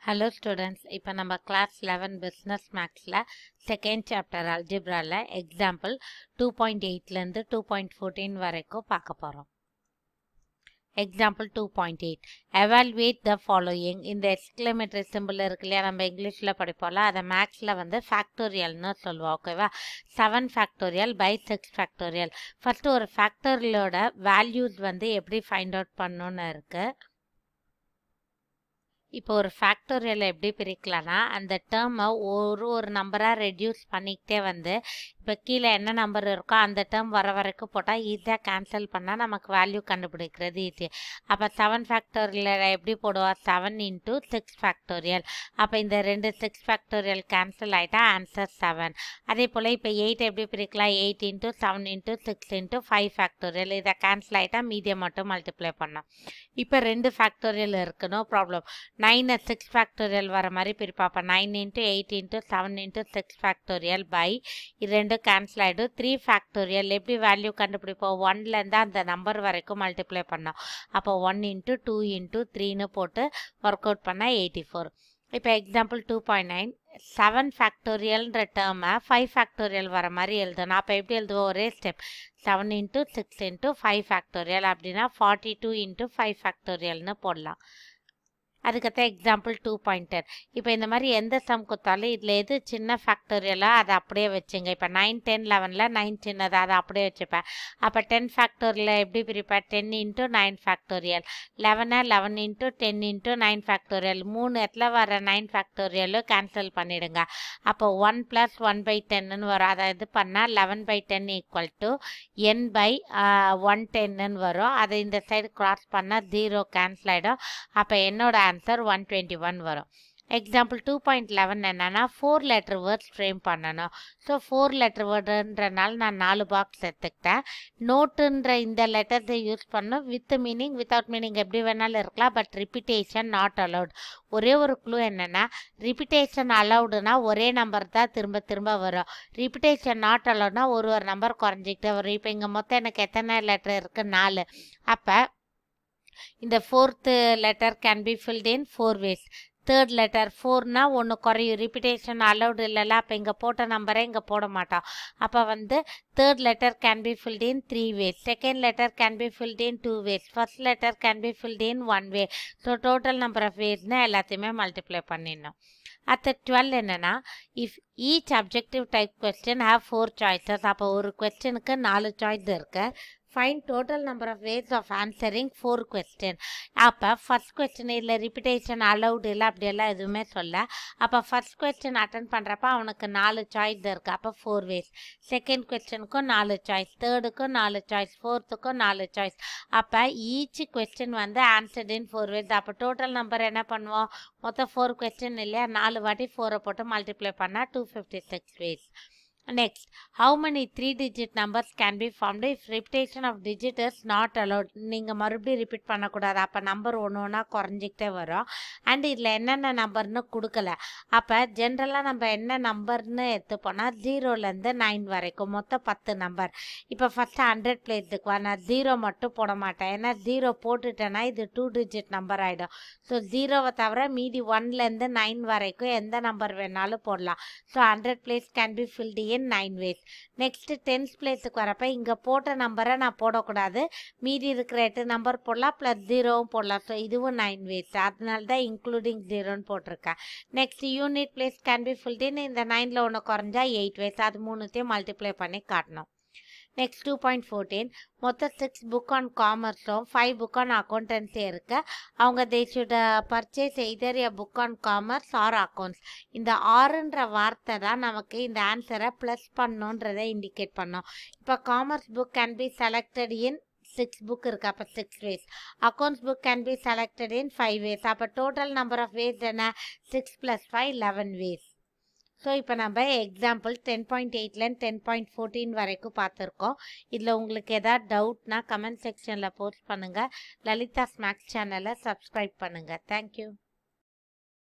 Hello students, இப்போ நம்ம class 11 business mathsல second chapter algebraல example 2.8 ல இருந்து 2.14 வரைக்கும் பார்க்க போறோம். Example 2.8 evaluate the following. இந்த exclamatory symbol இருக்கு இல்லையா, நம்ம இங்கிலீஷ்ல படிப்போம்ல, அதை மேக்ஸ்ல வந்து ஃபேக்டோரியல்னு சொல்லுவோம். ஓகேவா? 7 ஃபேக்டோரியல் பை 6 ஃபேக்டோரியல். ஃபர்ஸ்ட் ஒரு ஃபேக்டோரியலோட வேல்யூஸ் வந்து எப்படி ஃபைண்ட் அவுட் பண்ணணும்னு இருக்கு. இப்போ ஒரு ஃபேக்டோரியலை எப்படி பிரிக்கலாம்னா, அந்த டேர்மை ஒரு நம்பராக ரெடியூஸ் பண்ணிக்கிட்டே வந்து இப்போ கீழே என்ன நம்பர் இருக்கோ அந்த டேர்ம் வர வரைக்கும் போட்டால் ஈஸியாக கேன்சல் பண்ணால் நமக்கு வேல்யூ கண்டுபிடிக்கிறது ஈஸி. அப்போ 7 ஃபேக்டோரியல் எப்படி போடுவோம்? 7 இன்ட்டு 6 ஃபேக்டோரியல். அப்போ இந்த 2 6 ஃபேக்டோரியல் கேன்சல் ஆகிட்டா ஆன்சர் 7. அதே போல் இப்போ 8 எப்படி பிரிக்கலாம்? 8 இன்ட்டு 7 இன்ட்டு 6 இன்ட்டு 5 ஃபேக்டோரியல். இதை கேன்சல் ஆகிட்டா மீதியை மட்டும் மல்டிப்ளை பண்ணோம். இப்போ 2 ஃபேக்டோரியல் இருக்குது, நோ ப்ராப்ளம். 9 6 ஃபேக்டோரியல் வர மாதிரி பிரிப்பாப்பா. 9 into 8 into 7 into 6 factorial by இது 2 கேன்சல் ஆகிடும். 3 ஃபேக்டோரியல் எப்படி வேல்யூ கண்டுபிடிப்போம்? 1லேருந்து அந்த நம்பர் வரைக்கும் மல்டிப்ளை பண்ணோம். அப்போ 1 இன்ட்டு 2 இன்ட்டு 3ன்னு போட்டு ஒர்க் அவுட் பண்ணால் 84. இப்போ எக்ஸாம்பிள் 2.9 7 ஃபேக்டோரியல்ன்ற டேர்மை 5 ஃபேக்டோரியல் வர மாதிரி எழுதணும். அப்போ எப்படி எழுதுவோம்? ஒரே ஸ்டெப். 7 இன்ட்டு 6 இன்ட்டு 5 ஃபேக்டோரியல் அப்படின்னா 42 இன்ட்டு 5 ஃபேக்டோரியல்னு போடலாம். அதுக்கடுத்த எக்ஸாம்பிள் 2.10. இப்போ இந்த மாதிரி எந்த சம் கொடுத்தாலும் இதில் எது சின்ன ஃபேக்டோரியலோ அதை அப்படியே வச்சுங்க. இப்போ 9 10 11ல் 9 சின்னது, அதை அப்படியே வச்சுப்பேன். அப்போ 10 ஃபேக்டோரியல் எப்படி பிரிப்பேன்? 10 into 9 factorial. 11 into 10 into 9 factorial. 3 இடத்துல வர 9 ஃபேக்டோரியலும் கேன்சல் பண்ணிவிடுங்க. அப்போ 1 + 1/10ன்னு வரும். அதை இது பண்ணால் 11/10 ஈக்குவல் டு n பை 110ன்னு வரும். அதை இந்த சைடு கிராஸ் பண்ணால் 0 கேன்சல் ஆகிடும். அப்போ என்னோட ஆன்சர் 121 வரும். எக்ஸாம்பிள் 2.11 என்னன்னா 4 லெட்டர் வேர்ட்ஸ் ஃப்ரேம் பண்ணணும். ஸோ 4 லெட்டர் வேர்டுன்றனால நான் 4 பாக்ஸ் எடுத்துக்கிட்டேன். நோட்டுன்ற இந்த லெட்டர்ஸை யூஸ் பண்ணணும். வித் மீனிங் வித்தவுட் மீனிங் எப்படி வேணாலும் இருக்கலாம். But repetition not allowed. ஒரே ஒரு க்ளூ என்னென்னா, ரிப்பிட்டேஷன் அலவுடுனா ஒரே நம்பர் தான் திரும்ப திரும்ப வரும். ரிப்பிட்டேஷன் நாட் அலவுட்னா ஒரு நம்பர் குறைஞ்சிக்கிட்டே வரும். இப்போ இங்கே மொத்தம் எனக்கு எத்தனை லெட்டர் இருக்குது? 4. அப்போ இந்த 4th letter can be filled in 4 ways. 3rd letter 4னா ஒன்று குறையும். ரிப்பிட்டேஷன் அலவுட் இல்லைல்ல, அப்போ இங்கே போட்ட நம்பரே இங்கே போட மாட்டோம். அப்போ வந்து 3rd letter can be filled in 3 ways. 2nd letter can be filled in 2 ways. 1st letter can be filled in 1 way. So total number of வேஸ்னால் எல்லாத்தையுமே மல்டிப்ளை பண்ணிடணும். அடுத்த 12 என்னன்னா, if each objective type question have 4 choices. அப்போ ஒரு கொஸ்டினுக்கு 4 choice இருக்கு. Find total number of ways of answering 4 question. அப்போ ஃபர்ஸ்ட் கொஸ்டின் இதில் ரிப்பிட்டேஷன் அலவுட் இல்லை, அப்படியெல்லாம் எதுவுமே சொல்ல. அப்போ ஃபர்ஸ்ட் கொஸ்டின் அட்டன் பண்ணுறப்ப அவனுக்கு 4 சாய்ஸ் இருக்குது. அப்போ 4 ways. செகண்ட் கொஸ்டினுக்கும் 4 சாய்ஸ், தேர்டுக்கும் 4 சாய்ஸ், ஃபோர்த்துக்கும் 4 சாய்ஸ். அப்போ ஈச் கொஸ்டின் வந்து ஆன்சர்ட் இன் 4 ways. அப்போ டோட்டல் நம்பர் என்ன பண்ணுவோம்? மொத்தம் 4 கொஸ்டின் இல்லையா, 4 வாட்டி 4 போட்டு மல்டிப்ளை பண்ணால் 256 ways. Next, how many 3-digit numbers can be formed if repetition of digit is not allowed? நீங்கள் மறுபடியும் ரிப்பீட் பண்ணக்கூடாது. அப்போ நம்பர் ஒன்று குறைஞ்சிக்கிட்டே வரும். அண்ட் இதில் என்னென்ன நம்பர்னு கொடுக்கல. அப்போ ஜென்ரலாக நம்ம என்ன நம்பர்னு எடுத்துப்போனா 0லேருந்து 9 வரைக்கும் மொத்தம் 10 நம்பர். இப்போ ஃபஸ்ட்டு 100 பிளேஸுக்கு நான் 0 மட்டும் போட மாட்டேன். ஏன்னா 0 போட்டுட்டேன்னா இது 2-digit நம்பர் ஆகிடும். ஸோ 0வை தவிர மீதி 1லேருந்து 9 வரைக்கும் எந்த நம்பர் வேணாலும் போடலாம். So 100 place can be filled in 9 ways. Next 10th பிளேஸுக்கு வரப்போ இங்கே போட்ட நம்பரை நான் போடக்கூடாது. மீதி இருக்கிற 8 நம்பர் போடலாம், ப்ளஸ் 0வும் போடலாம். ஸோ இதுவும் 9 ways. அதனால தான் இன்க்ளூடிங் 0ன்னு போட்டிருக்கேன். Next unit place can be filled in. இந்த 9ல் ஒன்று குறைஞ்சா 8 ways. அது மூணுத்தையும் மல்டிப்ளை பண்ணி காட்டணும். நெக்ஸ்ட் 2.14 மொத்தம் 6 புக் ஆன் காமர்ஸும் 5 புக் ஆன் அக்கௌண்டன்சி இருக்குது. அவங்க they should purchase either a book on commerce or accounts. இந்த ஆறுன்ற வார்த்தை தான் நமக்கு இந்த ஆன்சரை ப்ளஸ் பண்ணணுன்றதை இண்டிகேட் பண்ணோம். இப்போ commerce book can be selected in 6 book இருக்குது. அப்போ 6 ways. Accounts book can be selected in 5 ways. அப்போ டோட்டல் நம்பர் ஆஃப் வேஸ் என்ன? 6 + 5 11 ways. ஸோ இப்போ நம்ம எக்ஸாம்பிள் 10.8லேருந்து 10.14 வரைக்கும் பார்த்துருக்கோம். இதில் உங்களுக்கு எதாவது டவுட்னா கமெண்ட் செக்ஷனில் போஸ்ட் பண்ணுங்கள். லலிதாஸ் மேக்ஸ் சேனலை சப்ஸ்கிரைப் பண்ணுங்கள். தேங்க்யூ.